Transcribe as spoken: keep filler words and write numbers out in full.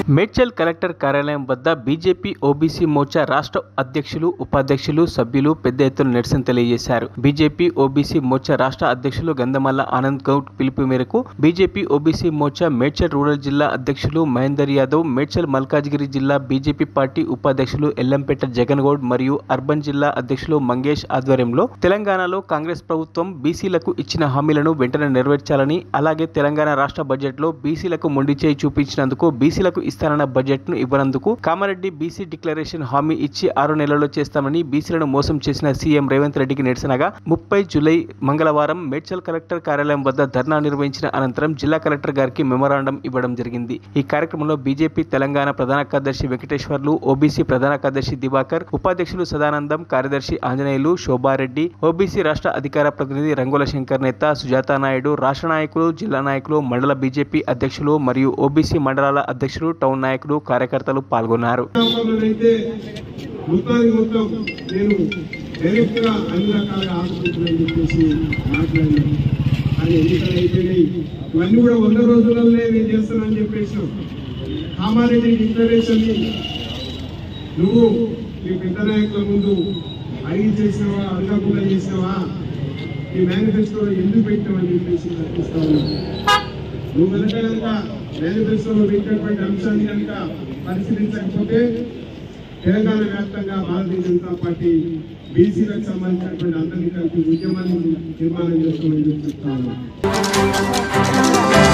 Medchal collector కార్యాలయం వద్ద BJP OBC Morcha రాష్ట్ర అధ్యక్షులు, ఉపాధ్యక్షులు, సభ్యులు పెద్ద ఎత్తున నిరసన తెలియజేశారు. బీజేపీ ఓబీసీ మోర్చా రాష్ట్ర అధ్యక్షులు గంధమల్ల ఆనంద్ గౌడ్ పిలుపు మేరకు BJP OBC Morcha Medchal rural జిల్లా అధ్యక్షులు మహేందర్ యాదవ్, మేడ్చల్ మల్కాజ్గిరి జిల్లా బీజేపీ పార్టీ ఉపాధ్యక్షులు ఎల్లంపేట జగన్ గౌడ్ మరియు అర్బన్ జిల్లా అధ్యక్షులు మంగేష్ ఆధ్వర్యంలో తెలంగాణలో కాంగ్రెస్ ప్రభుత్వం బీసీలకు ఇచ్చిన హామీలను వెంటనే నెరవేర్చాలని, అలాగే తెలంగాణ రాష్ట్ర బడ్జెట్లో బీసీలకు మొండి చేయి చూపించినందుకు, బీసీలకు ఇస్తానన్న బడ్జెట్ ను ఇవ్వనందుకు, కామారెడ్డి బీసీ డిక్లరేషన్ హామీ ఇచ్చి ఆరు నెలల్లో చేస్తామని బీసీలను మోసం చేసిన సీఎం రేవంత్ రెడ్డికి నిరసనగా ముప్పై జూలై మంగళవారం మేడ్చల్ కలెక్టర్ కార్యాలయం వద్ద ధర్నా నిర్వహించిన అనంతరం జిల్లా కలెక్టర్ గారికి మెమోరాండం ఇవ్వడం జరిగింది. ఈ కార్యక్రమంలో బీజేపీ తెలంగాణ ప్రధాన కార్యదర్శి వెంకటేశ్వర్లు, ఓబీసీ ప్రధాన కార్యదర్శి దివాకర్, ఉపాధ్యక్షులు సదానందం, కార్యదర్శి ఆంజనేయులు, శోభారెడ్డి, ఓబీసీ రాష్ట్ర అధికార ప్రతినిధి రంగుల శంకర్ నేత, సుజాతా నాయుడు, రాష్ట్ర నాయకులు, జిల్లా నాయకులు, మండల బీజేపీ అధ్యక్షులు మరియు ఓబీసీ మండలాల అధ్యక్షులు, టౌన్ నాయకులు, కార్యకర్తలు పాల్గొన్నారు. కామారెడ్డి డిక్లరేషన్ నువ్వు నీ పెద్ద నాయకుల ముందు అడిగి చేసినవా, అడగకుండా చేసినవా, ఈ మేనిఫెస్టోలో ఎందుకు పెట్టినావని చెప్పేసి ప్రశ్నిస్తావు. నువ్వు కనుక కనుక మేనిఫెస్టోలో పెట్టినటువంటి అంశాన్ని కనుక పరిశీలించకపోతే తెలంగాణ వ్యాప్తంగా భారతీయ జనతా పార్టీ బీసీలకు సంబంధించినటువంటి అందరినీ కలిపి ఉద్యమాన్ని నిర్మాణం చేస్తామని చెప్తాను.